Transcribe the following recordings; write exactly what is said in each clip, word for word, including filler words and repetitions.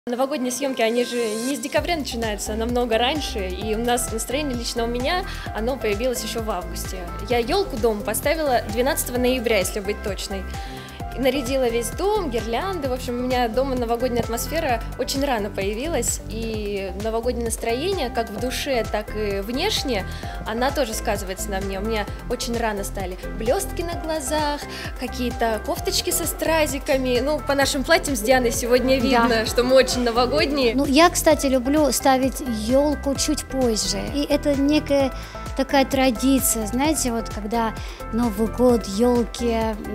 Новогодние съемки, они же не с декабря начинаются, а намного раньше, и у нас настроение, лично у меня, оно появилось еще в августе. Я елку дома поставила двенадцатого ноября, если быть точной. И нарядила весь дом, гирлянды, в общем, у меня дома новогодняя атмосфера очень рано появилась, и новогоднее настроение, как в душе, так и внешне, она тоже сказывается на мне. У меня очень рано стали блестки на глазах, какие-то кофточки со стразиками, ну, по нашим платьям с Дианой сегодня видно, да, что мы очень новогодние. Ну, я, кстати, люблю ставить елку чуть позже, и это некая такая традиция, знаете, вот когда Новый год, елки,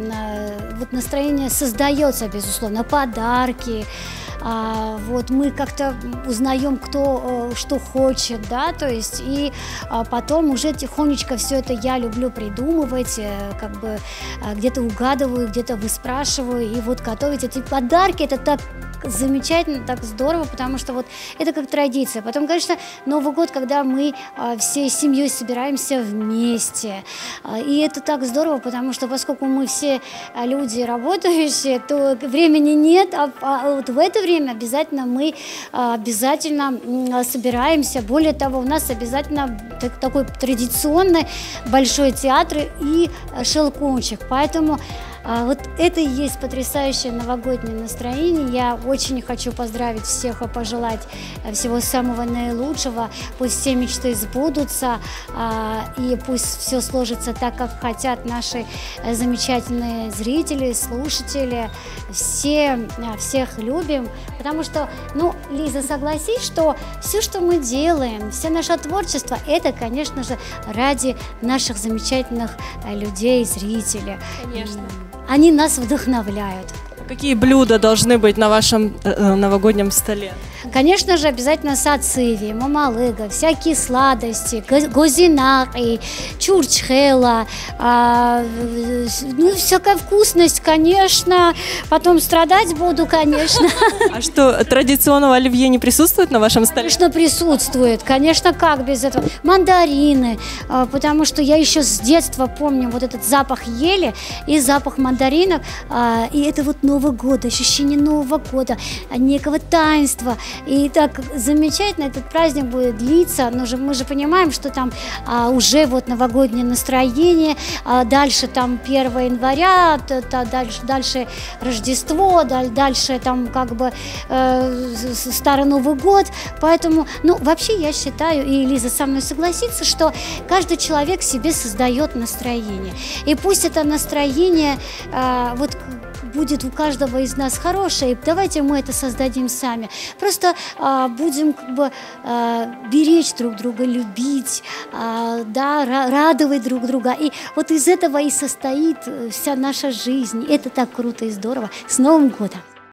вот настроение создается, безусловно, подарки, а, вот мы как-то узнаем, кто что хочет, да, то есть и а, потом уже тихонечко все это я люблю придумывать, как бы где-то угадываю, где-то выспрашиваю, и вот готовить эти подарки, это так замечательно, так здорово, потому что вот это как традиция. Потом, конечно, Новый год, когда мы а, всей семьей собираемся вместе, а, и это так здорово, потому что поскольку мы все а, люди работающие, то времени нет, а, а вот в это время обязательно мы а, обязательно а, собираемся. Более того, у нас обязательно так, такой традиционный большой театр и а, щелкунчик, поэтому А вот это и есть потрясающее новогоднее настроение. Я очень хочу поздравить всех и пожелать всего самого наилучшего. Пусть все мечты сбудутся, и пусть все сложится так, как хотят наши замечательные зрители, слушатели. Все, всех любим, потому что, ну, Лиза, согласись, что все, что мы делаем, все наше творчество, это, конечно же, ради наших замечательных людей, зрителей. Конечно. Они нас вдохновляют. Какие блюда должны быть на вашем э, новогоднем столе? Конечно же, обязательно сациви, мамалыга, всякие сладости, гозинак, чурчхела, а, ну, всякая вкусность, конечно. Потом страдать буду, конечно. А что, традиционного оливье не присутствует на вашем столе? Конечно, присутствует. Конечно, как без этого? Мандарины, потому что я еще с детства помню вот этот запах ели и запах мандаринов, и это вот Новый год, ощущение Нового года, некого таинства. И так замечательно этот праздник будет длиться, но же, мы же понимаем, что там а, уже вот новогоднее настроение, а дальше там первого января, то, то дальше, дальше Рождество, дальше там как бы э, Старый Новый год, поэтому, ну, вообще я считаю, и Лиза со мной согласится, что каждый человек себе создает настроение, и пусть это настроение э, вот будет у каждого из нас хорошее, давайте мы это создадим сами. Просто а, будем как бы а, беречь друг друга, любить, а, да, радовать друг друга. И вот из этого и состоит вся наша жизнь. Это так круто и здорово. С Новым годом!